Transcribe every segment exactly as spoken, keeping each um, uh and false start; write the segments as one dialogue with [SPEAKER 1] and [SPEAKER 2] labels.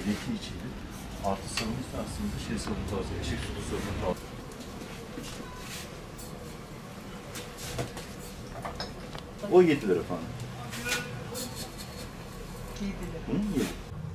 [SPEAKER 1] leki içiydi. Artı sıvımız da aslında şey sıvımız varsa, eşek sütü sıvımız var. O yedi lira efendim.
[SPEAKER 2] yedi lira.
[SPEAKER 1] Hı, yedi.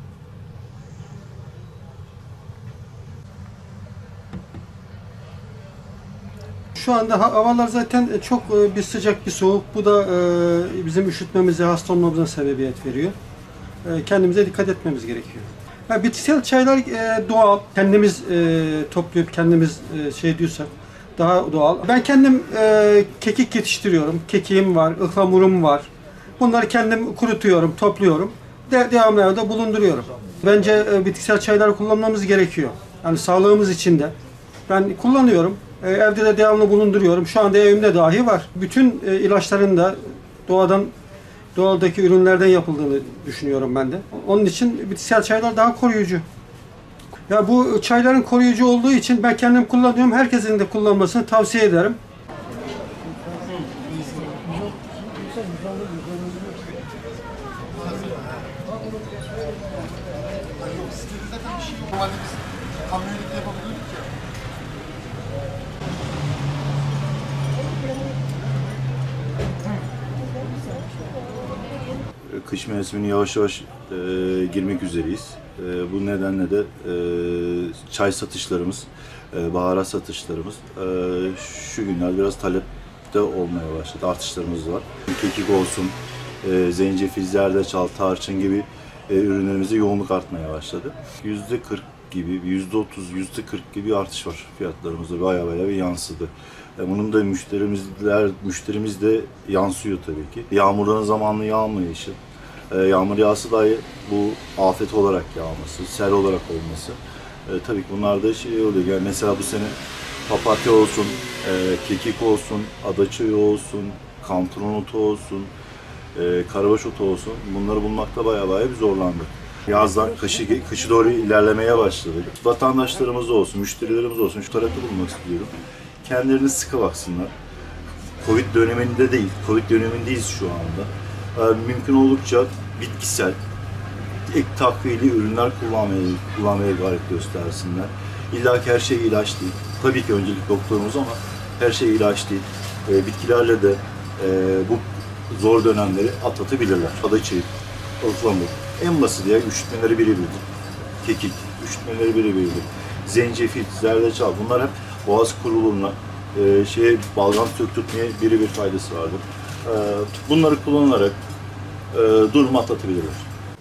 [SPEAKER 3] Şu anda havalar zaten çok bir sıcak bir soğuk. Bu da bizim üşütmemize, hasta olmamıza sebebiyet veriyor. Kendimize dikkat etmemiz gerekiyor. Ya, bitkisel çaylar doğal. Kendimiz toplayıp kendimiz şey diyorsak daha doğal. Ben kendim kekik yetiştiriyorum. Kekiğim var, ıhlamurum var. Bunları kendim kurutuyorum, topluyorum. De devamlı evde bulunduruyorum. Bence bitkisel çaylar kullanmamız gerekiyor. Yani sağlığımız için de. Ben kullanıyorum. Evde de devamlı bulunduruyorum. Şu anda evimde dahi var. Bütün ilaçların da doğadan, doğaldaki ürünlerden yapıldığını düşünüyorum ben de. Onun için bitkisel çaylar daha koruyucu. Ya bu çayların koruyucu olduğu için ben kendim kullanıyorum. Herkesin de kullanmasını tavsiye ederim.
[SPEAKER 1] Kış mevsimine yavaş yavaş e, girmek üzereyiz. E, bu nedenle de e, çay satışlarımız, e, baharat satışlarımız e, şu günler biraz talepte olmaya başladı. Artışlarımız var. Kekik olsun, e, zencefil, zerdeçal, tarçın gibi e, ürünlerimize yoğunluk artmaya başladı. yüzde kırk gibi, yüzde otuz, yüzde kırk gibi artış var fiyatlarımızda. Bayağı bayağı bir yansıdı. Bunun da müşterimizler, müşterimiz de yansıyor tabii ki. Yağmurların zamanlı yağmayışı, yağmur yağsa dahi bu afet olarak yağması, sel olarak olması. E, tabii ki bunlar da şey oluyor. Yani mesela bu sene papatya olsun, e, kekik olsun, adaçayı olsun, kantron otu olsun, e, karabaş otu olsun. Bunları bulmakta bayağı bayağı bir zorlandık. Yazdan kışı, kışı doğru ilerlemeye başladık. Vatandaşlarımız olsun, müşterilerimiz olsun, şu tarafta bulmak istiyorum. Kendilerini sıkı baksınlar. Covid döneminde değil, Covid dönemindeyiz şu anda. Ee, mümkün oldukça bitkisel, ek takviyeli ürünler kullanmaya, kullanmaya gayret göstersinler. İlla ki her şey ilaç değil. Tabii ki öncelik doktorumuz ama her şey ilaç değil. Ee, bitkilerle de e, bu zor dönemleri atlatabilirler. Adaçayı, ıhlamur, en basit ya üşütmeleri birebirdir. Kekik, üşütmeleri birebirdir. Zencefil, zerdeçal, bunlar hep boğaz kuruluğuna, e, şeye, balgam söktürtmeye birebir faydası vardır. E, bunları kullanarak e, durumu atlatabilirler.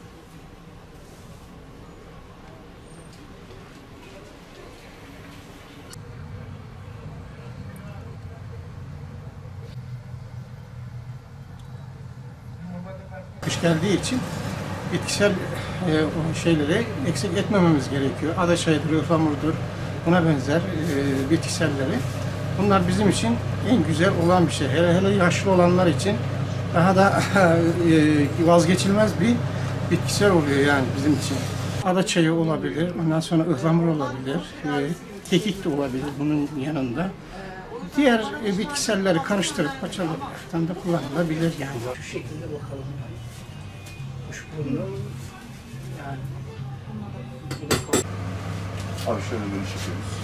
[SPEAKER 4] Kış geldiği için bitkisel e, şeyleri eksik etmememiz gerekiyor. Adaçayıdır, ıhlamurdur, buna benzer e, bitkiselleri. Bunlar bizim için en güzel olan bir şey. Hele hele yaşlı olanlar için daha da e, vazgeçilmez bir bitkisel oluyor yani bizim için. Adaçayı olabilir, ondan sonra ıhlamur olabilir, e, kekik de olabilir bunun yanında. Diğer e, bitkiselleri karıştırıp paçalıktan da kullanılabilir yani. Şu şekilde bakalım. Kuşburnu yani.
[SPEAKER 1] Abi şöyle böyle çekiyoruz.